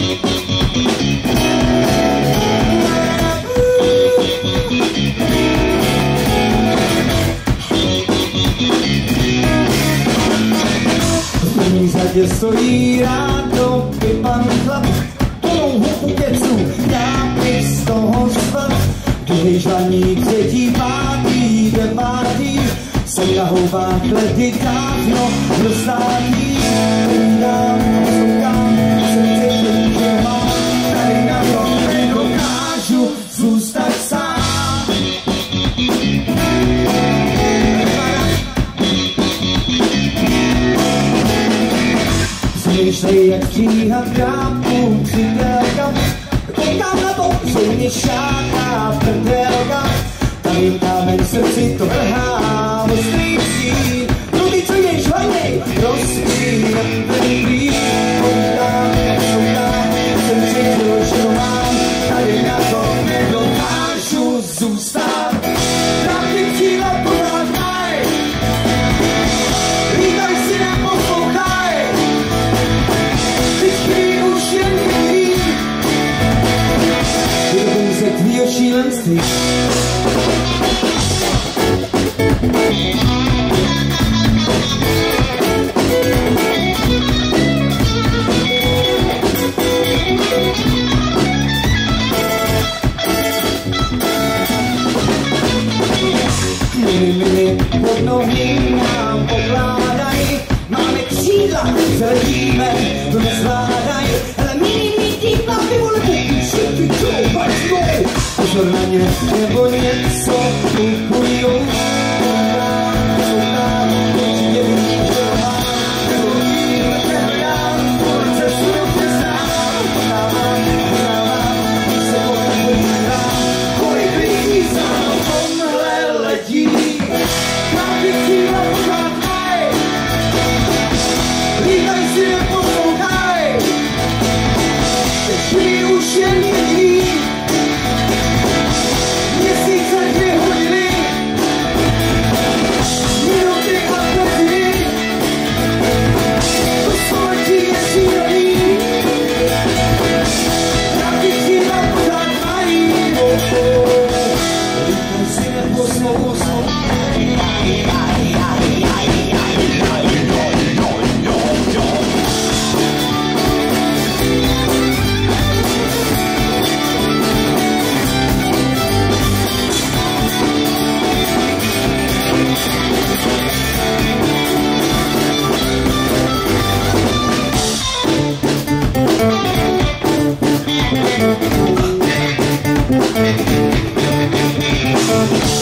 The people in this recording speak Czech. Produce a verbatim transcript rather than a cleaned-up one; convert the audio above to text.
Kde stojí ráno, vypan chlap, plnou hubu keců, já bych z toho svat. Druhý žaník, třetí, pátý, devátý, jsem na houbách ledy dávno rozstátý. Povídám, poslouchám, srdce to, že mám, tady na to nedokážu zůstat sám. Přemýšlej, jak stříhat krápku, přítelka, koukám na to, že mě šáká prdelka. Tady kámen v srdci to vrhá ostrý cíl, no ty, co jdeš hlavnej, prostý, neprý. Koukám, koukám, jsem cítil, že to mám, tady na to nedokážu zůstat. Právě cíle pořád maj, lítaj si neposlouchaj. Je to pouze tvýho šílenství. Mili, mili, pod nohy nám pokládají, máme křídla, zeledíme, to nezvládají, ale mini, mini, ty chlapy, vole, pokud se ty čo, pačnou, pozor na ně, nebo něco kupujou. We'll be right back.